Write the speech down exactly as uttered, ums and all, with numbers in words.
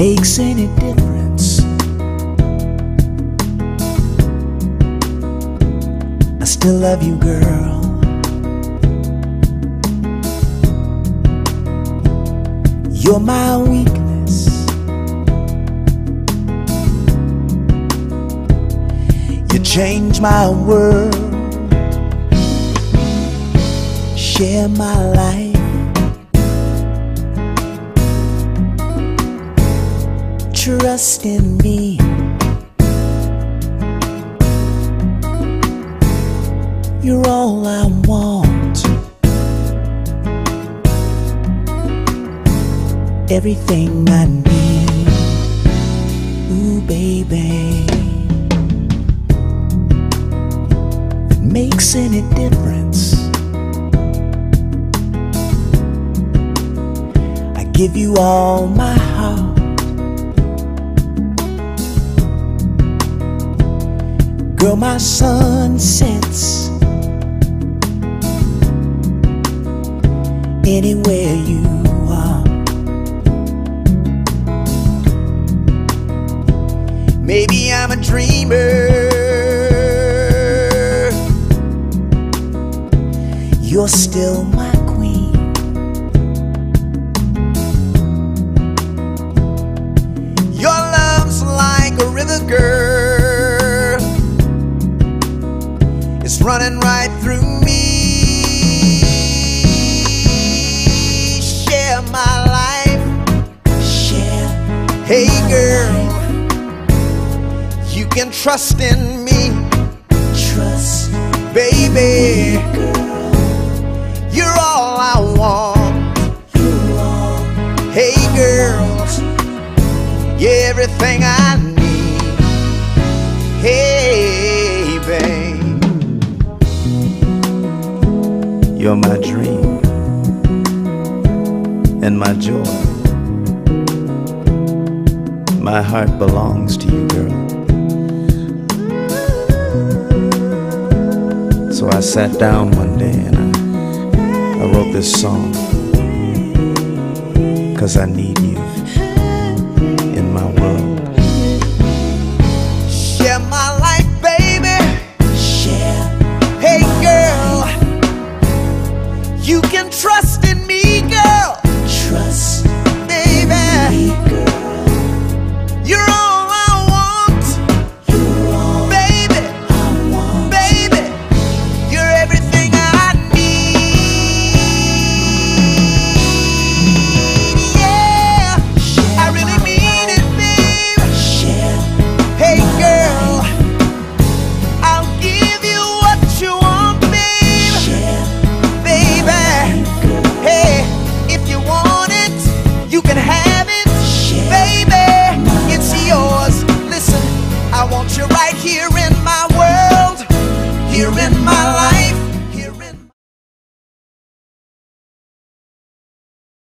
makes any difference. I still love you, girl. You're my weakness. You change my world. Share my life. Trust in me. You're all I want. Everything I need. Ooh, baby. If it makes any difference, I give you all my heart. Girl, my sun sets anywhere you are. Maybe I'm a dreamer. You're still my queen. Your love's like a river, girl. It's running right through me. Share my life. Share. Hey girl, you can trust in me. Trust, baby. Girl, you're all I want. You're all. Hey girls, you're everything I need. Hey babe. You're my dream and my joy. My heart belongs to you, girl. So I sat down one day and I, I wrote this song, 'cause I need you.